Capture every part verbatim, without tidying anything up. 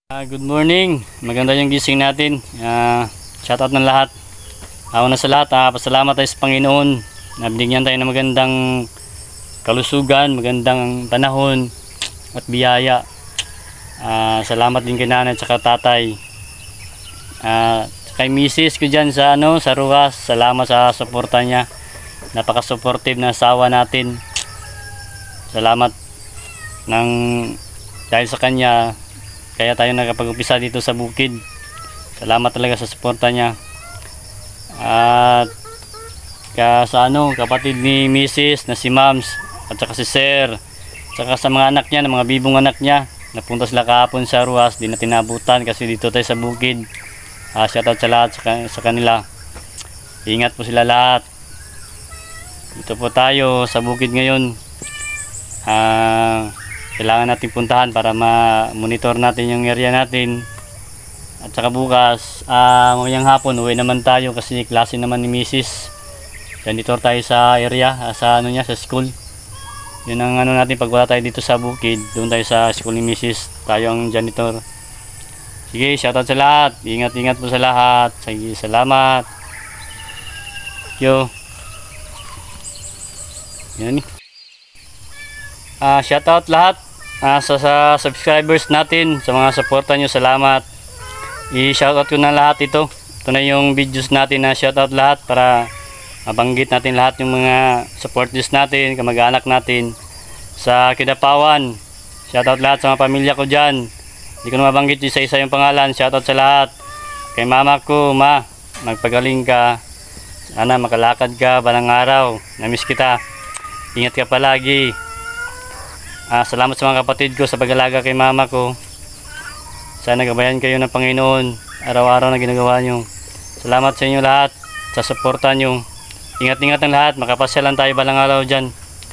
Uh, good morning, maganda yung gising natin. Uh, shoutout ng lahat. Ako na sa lahat, uh, pasalamat tayo sa Panginoon na binigyan tayo ng magandang kalusugan, magandang panahon at biyaya. Uh, salamat din kay nanay at saka tatay. Uh, kay misis ko dyan sa, ano, sa Ruas, salamat sa suporta niya. Napaka-supportive na asawa natin. Salamat ng dahil sa kanya. Kaya tayo nakapag-umpisa dito sa bukid. Salamat talaga sa suporta niya. At kaya sa ano, kapatid ni Missus na si Mams at saka si Sir, at saka sa mga anak niya, ng mga bibong anak niya, napunta sila kahapon sa Ruas, di na tinabutan kasi dito tayo sa bukid. Uh, shoutout sa lahat sa, sa kanila. Ingat po sila lahat. Dito po tayo sa bukid ngayon. Ah... Uh, kailangan natin puntahan para ma-monitor natin yung area natin. At saka bukas, uh, ngayong hapon, uwi naman tayo kasi klase naman ni Missus Janitor tayo sa area, uh, sa ano niya, sa school. Yun ang ano natin, pag wala tayo dito sa bukid, doon tayo sa school ni Missus Tayo ang janitor. Sige, shoutout sa lahat. Ingat-ingat po sa lahat. Sige, salamat. Yo. Yan. Uh, shoutout lahat. Uh, sa, sa subscribers natin, sa mga suporta nyo, salamat. I-shoutout ko na lahat ito. Ito na yung videos natin na shoutout lahat para mabanggit natin lahat yung mga supporters natin, kamag-anak natin sa Kidapawan. Shoutout lahat sa mga pamilya ko dyan. Hindi ko na mabanggit isa-isa yung pangalan. Shoutout sa lahat. Kay mama ko, ma, magpagaling ka. Sana makalakad ka balang araw. Namiss kita. Ingat ka palagi. Ah, salamat sa mga kapatid ko sa pag-alaga kay mama ko. Sana gabayan kayo ng Panginoon araw-araw na ginagawa nyo. Salamat sa inyo lahat sa suporta nyo. Ingat-ingat ng lahat, makapasyalan tayo balang araw dyan.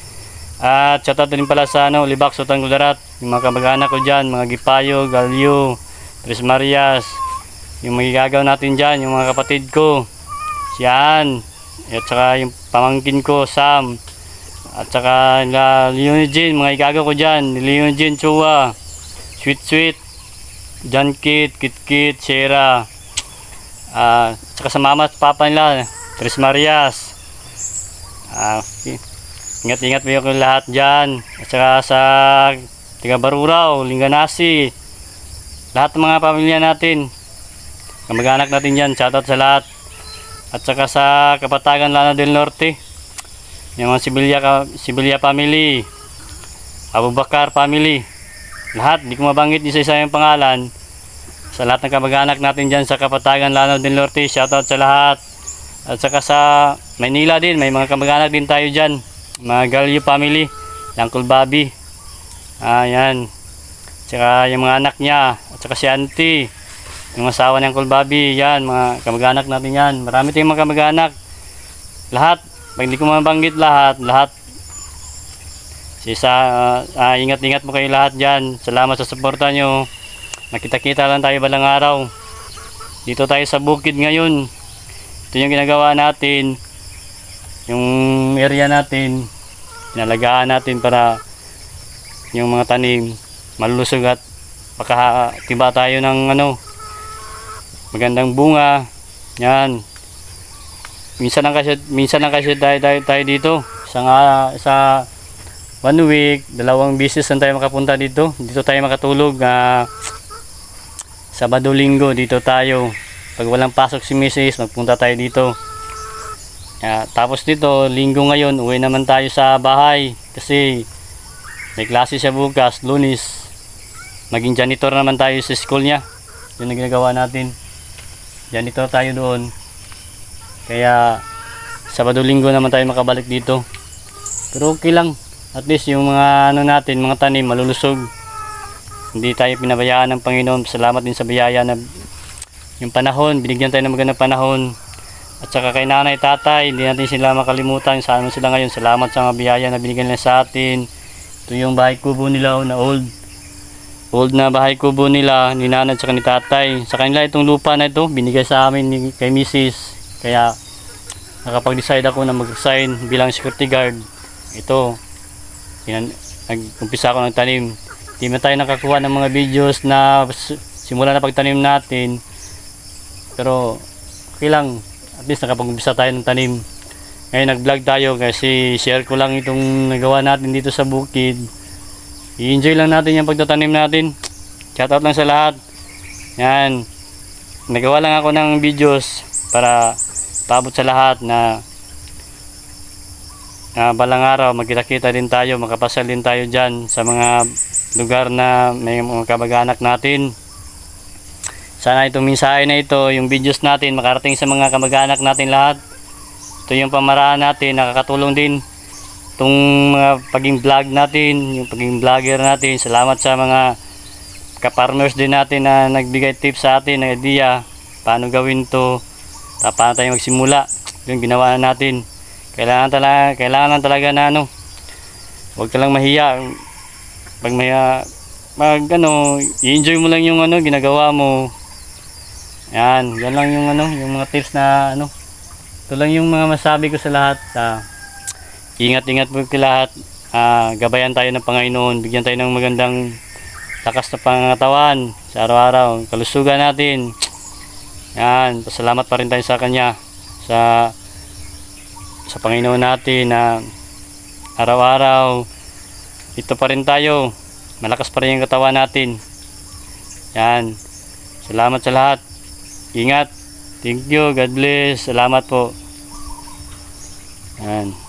At shoutout din pala sa ano, Libak, Sultan Kudarat, yung mga kamag-anak ko dyan, mga Gipayo, Galyo, Tres Marias, yung magigagaw natin dyan, yung mga kapatid ko, si Ann, at saka yung pamangkin ko, Sam, at saka la Leonidine, mga igaga ko dyan, Leonidine, Chua, Sweet Sweet, John Kit, Kit Kit, Shera, uh, at saka sa mama at papa nila, Tres Marias. uh, Ingat-ingat po yung lahat dyan. At saka sa Tiga Barurao, Linganasi, lahat ng mga pamilya natin, kamag-anak natin dyan, shoutout sa lahat. At saka sa Kapatagan, Lana del Norte, yung mga Sibilya, Sibilya family, Abubakar family, lahat, di ko mabanggit isa-isa yung pangalan. Sa lahat ng kamag-anak natin dyan sa Kapatagan, Lanao del Norte, shoutout sa lahat. At saka sa Maynila din, may mga kamag-anak din tayo dyan, mga Galyo family, Uncle Bobby, ayan. At saka yung mga anak niya, at saka si Auntie, yung asawa ni Uncle Bobby, yan, mga kamag-anak natin yan. Marami tayong mga kamag-anak, lahat. Pag hindi ko mabanggit lahat, lahat. Sisa, uh, uh, ingat-ingat mo kayo lahat dyan. Salamat sa suporta nyo. Nakita-kita lang tayo balang araw. Dito tayo sa bukid ngayon. Ito yung ginagawa natin. Yung area natin. Pinalagaan natin para yung mga tanim malulusog at makatiba tayo ng ano, magandang bunga. Yan. Minsan lang kasi minsan lang kasi tayo, tayo, tayo dito sa uh, sa one week, dalawang beses lang tayo makapunta dito. Dito tayo makatulog. Uh, Sabado, Linggo dito tayo. Pag walang pasok si Missus, magpunta tayo dito. Uh, tapos dito, Linggo ngayon, uwi naman tayo sa bahay kasi may klase siya bukas, Lunes. Maging janitor naman tayo sa school niya. Yun ang ginagawa natin. Janitor tayo doon. Kaya Sabado, Linggo naman tayo makabalik dito. Pero okay lang. At least yung mga ano natin, mga tanim malulusog. Hindi tayo pinabayaan ng Panginoon. Salamat din sa biyaya na yung panahon, binigyan tayo ng magandang panahon. At saka kay nanay, tatay, hindi natin sila makalimutan. Saan sila ngayon? Salamat sa mga biyaya na binigyan nila sa atin. Ito yung bahay kubo nila na old. Old na bahay kubo nila ni nanay at saka ni tatay. Sa kanila itong lupa na ito binigay sa amin ni, kay Missus Kaya nakapag-decide ako na mag-resign bilang security guard. Ito, nag-umpisa ako ng tanim. Hindi na tayo nakakuha ng mga videos na simula na pagtanim natin. Pero okay lang, at least nakapag-umpisa tayo ng tanim. Ngayon nag-vlog tayo kasi share ko lang itong nagawa natin dito sa bukid. I-enjoy lang natin yung pagtatanim natin. Shoutout lang sa lahat. Yan, nagawa lang ako ng videos para paabot sa lahat na Uh, balang araw magkita-kita din tayo, makapasal din tayo dyan sa mga lugar na may mga kabag-anak natin. Sana itong mensahe na ito, yung videos natin makarating sa mga kamag-anak natin lahat. Ito yung pamaraan natin, nakakatulong din itong mga paging vlog natin, yung paging vlogger natin. Salamat sa mga ka-farmers din natin na nagbigay tips sa atin, ng idea paano gawin to, paano tayo magsimula. Yung ginawa na natin. Kailangan talaga, kailangan talaga na ano, huwag ka lang mahiya. Pag mahiya, mag ano, i-enjoy mo lang yung ano, ginagawa mo. Yan, yan lang yung ano, yung mga tips na ano. Ito lang yung mga masabi ko sa lahat. Uh, Ingat-ingat po kayo lahat. Uh, gabayan tayo ng Panginoon, bigyan tayo ng magandang lakas na pangatawan sa araw-araw, kalusugan natin. Yan, pasalamat pa rin tayo sa Kanya, sa sa Panginoon natin na araw-araw ito pa rin tayo, malakas pa rin yung katawan natin. Yan, salamat sa lahat, ingat, thank you, God bless, salamat po. Yan.